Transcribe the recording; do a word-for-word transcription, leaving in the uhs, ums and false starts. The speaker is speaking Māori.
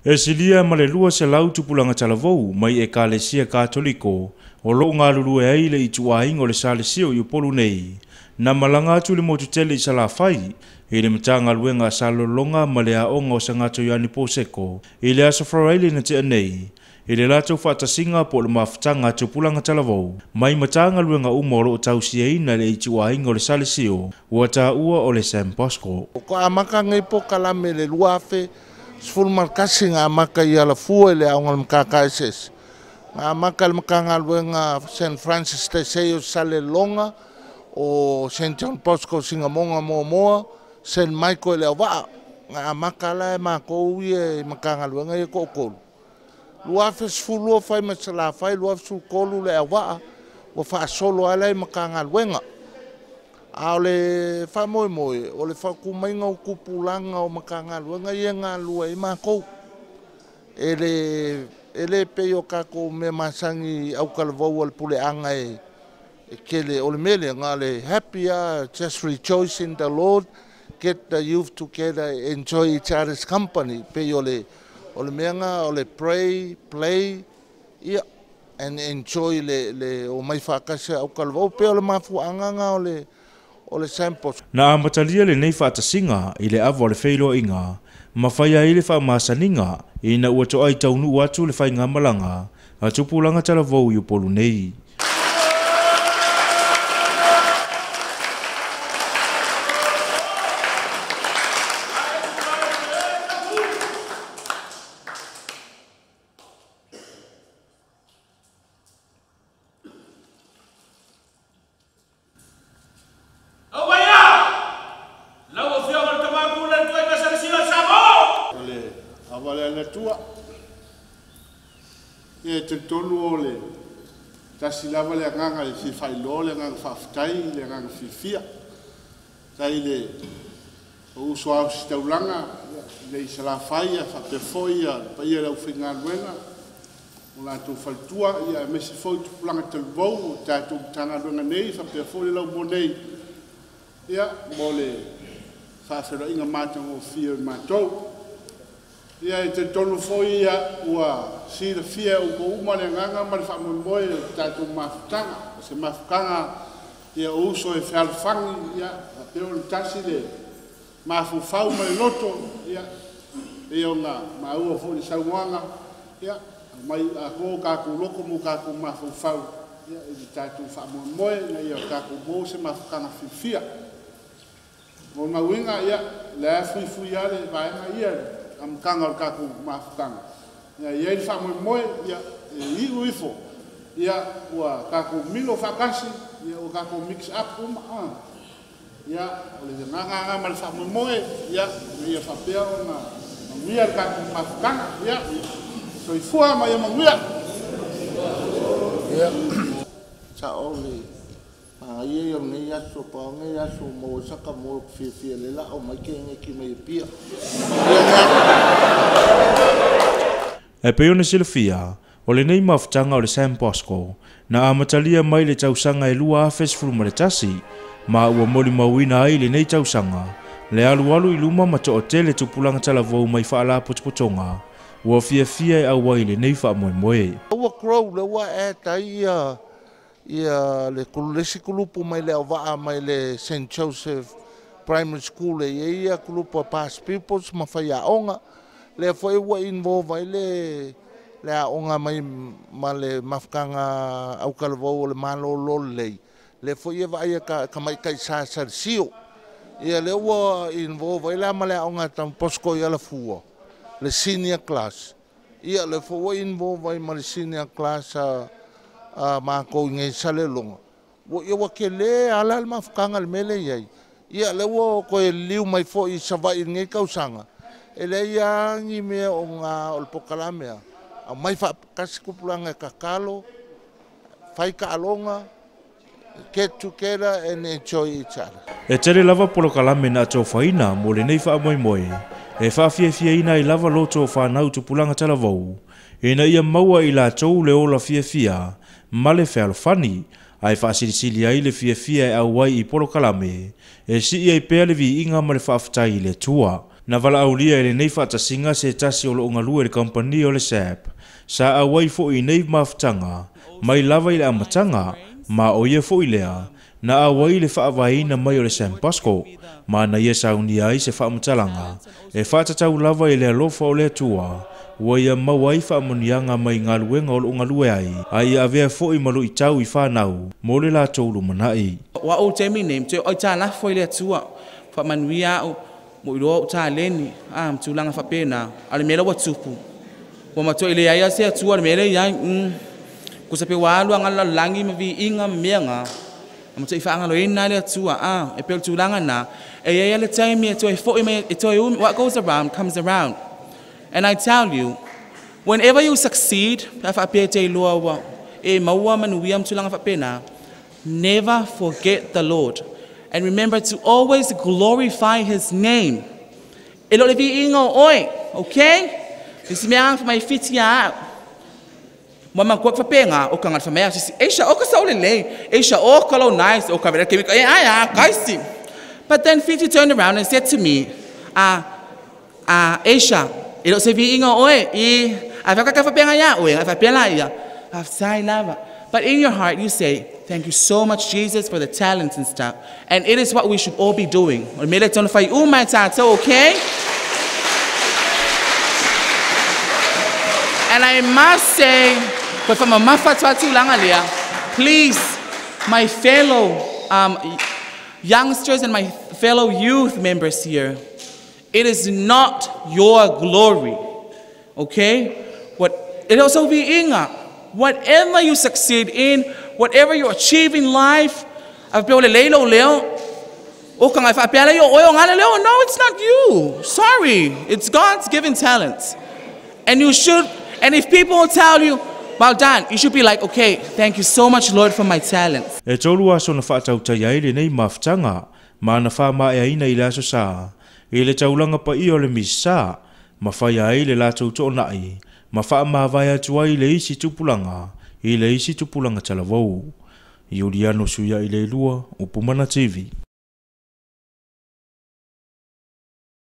E silia ma le lua se lau tupulanga talavou mai e kalesia katoliko o lo ngā lulu e aile i tuainga o le salesio i upolu nei. Na malanga atu le motutele i salafai, i le matanga luenga salolonga ma le aonga o sangato yani poseko, i le aso fraile na te anei. I le lato whaatasinga po le mawhatanga tupulanga talavou, mai matanga luenga umoro o tausia ina le i tuainga o le salesio, ua ta ua o le Sam Bosco. Ko amaka ngai po kalame le luafe, sfulmar kasi nga amaka i ala fua le aonga mkaka S S. Nga amaka le makanga luenga Saint Francis de Sales sale longa, o Saint John Bosco singamonga moa moa, Saint Michael le awaa. Nga amaka la e mako ui e makanga luenga i kokolu. Luafe sfulua fai masala fai, luafe sfulkolu le awaa, wa faa solo ala i makanga luenga. A le wha moe moe, o le wha kumainga o kupulanga o makanga luenga i ngā lua i mākou. E le, e le peo kako me masangi au kalavau al pule anga e, e kele o le mele ngā le happy uh, just rejoice in the Lord, get the youth together, enjoy each other's company. Peo le, o le meanga, o le pray, play, yeah, and enjoy le, le o mai whakase au kalavau. Peo le mafu anganga o le, o le samples. Na amatalia le nei whaatasinga i le awa le whailo inga, ma whaia i le whaamasaninga i na ua toa i taunu atu le whainga malanga, a tupulanga talavou i upolu nei. Avale tua e te tonu o le tasi lava le nganga le fifailo le nganga whaftai le nganga fifia tai le o uso au staulanga le isala faia whapefoia pa ia lau whinga luenga o la tu faltua ia mesi foi tu planga telvou ta tu tanga luenga nei whapefoi lau mo nei ia mo le whawhera inga mātang o fia mātou. Ia e te tonu foi ia ua sira fia u ko uma le nganga ma le whamoimoe tātou mafutanga. Se mafukanga ia uso e whalfangi ia a peo le tasi le mafufau ma le loto ia e o ngā maua fo le sauanga ia mai a ko kāku loko mu kāku mafufau ia e tātou whamoimoe na ia kāku mō se mafukanga fifia. Mo mawinga ia le afui fui ale vaenga ia am kanga o kaku mafukanga. Ia ia i whamoe moe, ia i uifo, ia ua kaku milo whakasi, ia ua kaku mix up uma a. Ia o le nganga ngā mali whamoe moe, ia ia whapea o ngā manguia kaku mafukanga, ia so i fua ma ia manguia. Ia sa o le ia ia nei aso pa nei aso mo saka mo fifia le la o mai ke nge ki mai pia. E peone silfia, o le nei mafutanga o le Sam Bosco, na amatalia mai le tausanga e lua afes fuluma le tasi, ma ua moli mauina ai le nei tausanga, le alu alu i luma ma to o tele tupulanga talavou mai whaala potopotonga, ua fia fia e awai le nei wha moe moe. Ua crow le ua e tai ia, ia le kulesi kulupu mai le awaa mai le Saint Joseph Primary School e ia kulupu past peoples ma whai aonga, le foi ua involve ai le le aonga mai ma le mafukanga au kalavou le malolo lei. Le foi e vai ka ka mai kai sa sa sio. Ia le ua involve ai le ma le aonga tam Bosco ia la fua. Le senior class. Ia le foi involve ai ma le senior class a a ma ko ngai sale longa. Wo ia wa ke le ala le mafukanga le mele ia. Ia le ua ko e liu mai fo i savai ngai kausanga. Ele ia ngi mea o ngā olpokalamea. A mai wha kasi kupulanga kakalo, whai ka alonga, get together and enjoy each other. E tere lava polokalame na tō whaina mo le nei wha moe moe. E wha fia fia ina i lava loto o whanau tupulanga talavou. E na ia maua i la tau le ola fia fia, male whalofani, ai wha sirisili ai le fia fia e awai i polokalame. E si ia i pea le vi inga ma le wha aftai le tua. Na wala aulia ele nei whaatasinga se tasi o lo ngalua le kompani o le S A P. Sa awai fo i nei maftanga, mai lava i le amatanga, ma o ia fo i lea, na awai le whaavaina mai o le San Pasco, ma na ia sauni ai se whaamatalanga, e whaatatau lava i le alofa o le atua, wa ia mawai whaamunianga mai ngaluenga o lo ngalue ai, ai avea fo i malu i tau i whanau, mo le la tolu manai. Wa o te mi nem, te oi tā lafo i le atua, whaamanuia au, mo i roa o tā leni, ah, mtulanga whapena, ale mela wa tupu. Wa mato i le aia se atua, ale mela i ai, mm, kusa pe walu angala langi ma vi inga mianga, mato i whaangalo ina le atua, ah, e pe tulanga na, e aia le taimi e toi fo i me, e toi umi, what goes around comes around. And I tell you, whenever you succeed, never forget the Lord. And remember to always glorify His name. Okay? This is my fifty. Mama kwa fapenga o kanga famea sisi Aisha o kasaule le Aisha o kalo nice o kabera kemi eh ah kaisi. But then fifty turned around and said to me, ah ah Aisha, ilo se vi inga oe I avaka ka fapenga ya oe afapela ya afsai lava. But in your heart you say, thank you so much Jesus for the talents and stuff. And it is what we should all be doing. Okay? And I must say, but from a please, my fellow um, youngsters and my fellow youth members here, it is not your glory, okay? What it also be inga. Whatever you succeed in, whatever you achieve in life, no, it's not you. Sorry, it's God's given talents, and you should. And if people tell you, well done, you should be like, okay, thank you so much, Lord, for my talents. E tolu aso na whaatau tai le nei maftanga, ma na wha ma e aina I le aso sa. E le taulanga pa I o le misa, ma whai ai le la tauto nai, ma wha ma vai atu ai le isi tupulanga, I le isi tupulanga talavou. Iuliano suya I le lua, Upumana T V.